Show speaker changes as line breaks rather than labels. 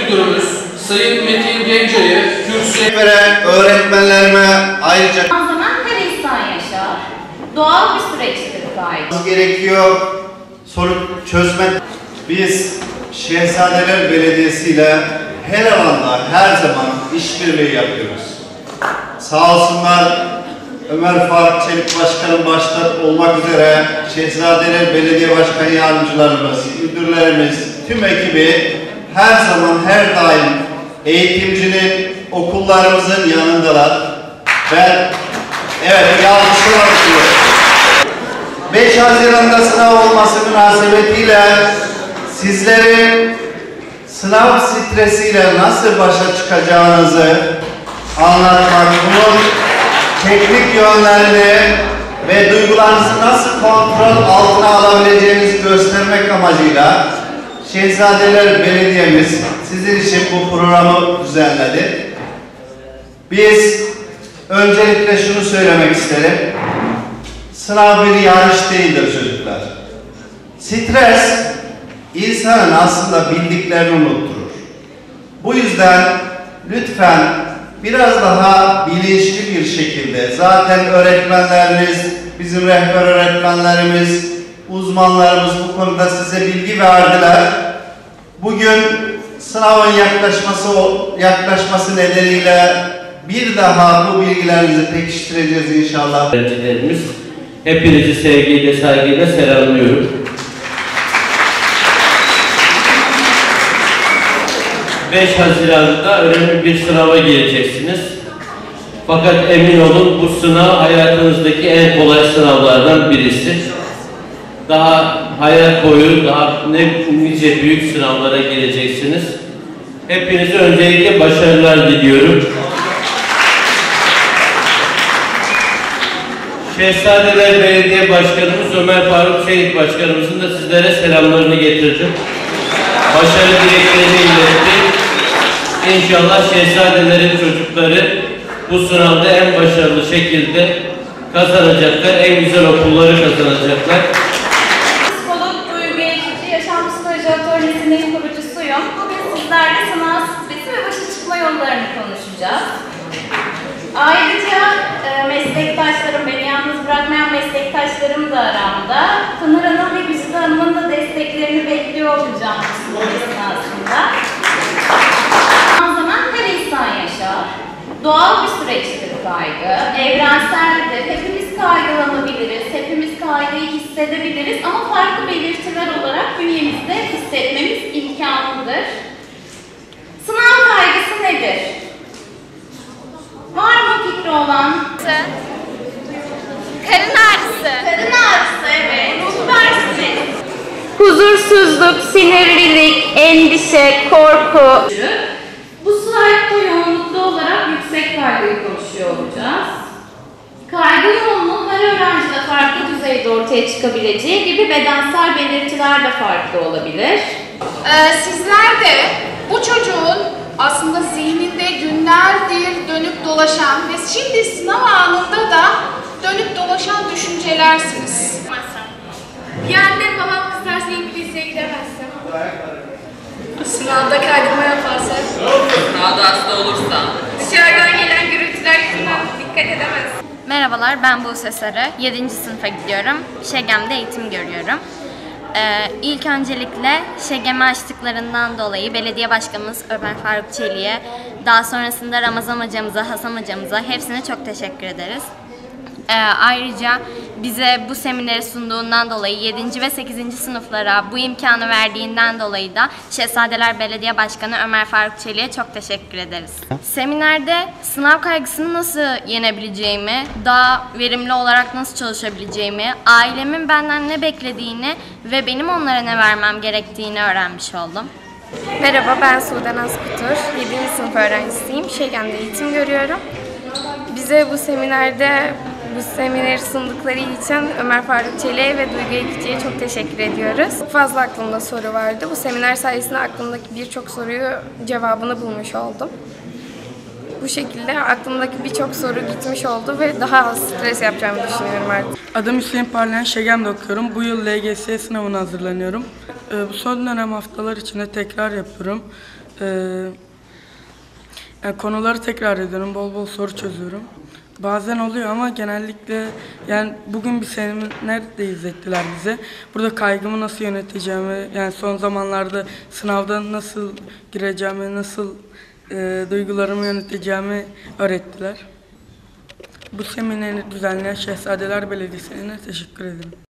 Müdürümüz Sayın Metin Gencay'ı kürsüye
veren öğretmenlerime ayrıca
zaman her insan yaşar. Doğal bir süreçtir kaygı.
Gerekiyor sorun çözmek. Biz Şehzadeler Belediyesi ile her alanda her zaman işbirliği yapıyoruz. Sağ olsunlar Ömer Faruk Çelik Başkanım başta olmak üzere Şehzadeler Belediye Başkan Yardımcılarımız, müdürlerimiz, tüm ekibi her zaman her daim eğitimcinin, okullarımızın yanındalar. Ben bir alkışlar alıyorum. 5 Haziran'da sınav olması münasebetiyle sizlerin sınav stresiyle nasıl başa çıkacağınızı anlatmak, bunun teknik yönlerini ve duygularınızı nasıl kontrol altına alabileceğinizi göstermek amacıyla Şehzadeler Belediye'miz sizin için bu programı düzenledi. Biz öncelikle şunu söylemek isterim. Sınav bir yarış değildir çocuklar. Stres insanın aslında bildiklerini unutturur. Bu yüzden lütfen biraz daha bilinçli bir şekilde, zaten öğretmenlerimiz, bizim rehber öğretmenlerimiz, uzmanlarımız bu konuda size bilgi verdiler. Bugün sınavın yaklaşması nedeniyle bir daha bu bilgilerinizi pekiştireceğiz inşallah.
Öğrencilerimiz, hepinizi sevgiyle, saygıyla selamlıyorum. 5 Haziran'da önemli bir sınava gireceksiniz. Fakat emin olun bu sınav hayatınızdaki en kolay sınavlardan birisi. Daha hayat boyu daha nice büyük sınavlara gireceksiniz. Hepinize öncelikle başarılar diliyorum. Şehzadeler Belediye Başkanımız Ömer Faruk Çelik Başkanımızın da sizlere selamlarını getirdim. Başarı dileklerini iletti. İnşallah Şehzadelerin çocukları bu sınavda en başarılı şekilde kazanacaklar, en güzel okulları kazanacaklar.
Psikolog Duygu Ekici, Yaşam Psikoloji Atölyesi'nin kurucusuyum. Bugün sizlerle sınav stresi ve başa çıkma yollarını konuşacağız. Ayrıca meslektaşlarım, beni yalnız bırakmayan meslektaşlarım da aramda. Pınar Hanım ve Güzide Hanım'ın da desteklerini bekliyor olacağım bu esnasında. Zaman her insan yaşar. Doğal bir süreçtir kaygı, evrenseldir. Hepimiz kaygılanabiliriz, hepimiz kaygıyı hissedebiliriz ama farklı belirtiler olarak bünyemizde hissetmemiz imkanlıdır. Sınav kaygısı nedir? Var mı fikri olan?
Karın ağrısı.
Karın ağrısı, evet. Süpersiniz. Huzursuzluk, sinirlilik, endişe, korku. Bu slaytta yoğunluklu olarak yüksek kaygıyı konuşuyor olacağız. Kaygı yoğunluğu her öğrencide farklı düzeyde ortaya çıkabileceği gibi bedensel belirtiler de farklı olabilir.
Sizler de bu çocuğun aslında zihninde günlerdir dönüp dolaşan ve şimdi sınav anında da dönüp dolaşan düşüncelersiniz.
Bir annem babam kızarsa İngilizce'ye gidemezsem. Sınavda kaydırma yaparsa.
Sınavda hasta olursa.
Dışarıdan gelen gürültüler yüzünden dikkat edemez.
Merhabalar, ben Buse Sarı. 7. sınıfa gidiyorum. Şegem'de eğitim görüyorum. İlk öncelikle Şegem'i açtıklarından dolayı belediye başkanımız Ömer Faruk Çelik'e, daha sonrasında Ramazan hocamıza, Hasan hocamıza hepsine çok teşekkür ederiz. Ayrıca bize bu semineri sunduğundan dolayı 7. ve 8. sınıflara bu imkanı verdiğinden dolayı da Şehzadeler Belediye Başkanı Ömer Faruk Çelik'e çok teşekkür ederiz. Seminerde sınav kaygısını nasıl yenebileceğimi, daha verimli olarak nasıl çalışabileceğimi, ailemin benden ne beklediğini ve benim onlara ne vermem gerektiğini öğrenmiş oldum.
Merhaba, ben Sudan Askutur. 7. sınıf öğrencisiyim. Şegem'de eğitim görüyorum. Bize bu semineri sundukları için Ömer Faruk Çelik'e ve Duygu Ekici'ye çok teşekkür ediyoruz. Çok fazla aklımda soru vardı. Bu seminer sayesinde aklımdaki birçok soruyu cevabını bulmuş oldum. Bu şekilde aklımdaki birçok soru gitmiş oldu ve daha az stres yapacağımı düşünüyorum artık.
Adım Hüseyin Parlayan, Şegem'de okuyorum. Bu yıl LGS sınavına hazırlanıyorum. Bu son dönem haftalar içinde tekrar yapıyorum. Konuları tekrar ediyorum, bol bol soru çözüyorum. Bazen oluyor ama genellikle yani bugün bir seminer de izlettiler bize. Burada kaygımı nasıl yöneteceğimi, yani son zamanlarda sınavda nasıl gireceğimi, nasıl duygularımı yöneteceğimi öğrettiler. Bu semineri düzenleyen Şehzadeler Belediyesi'ne teşekkür ederim.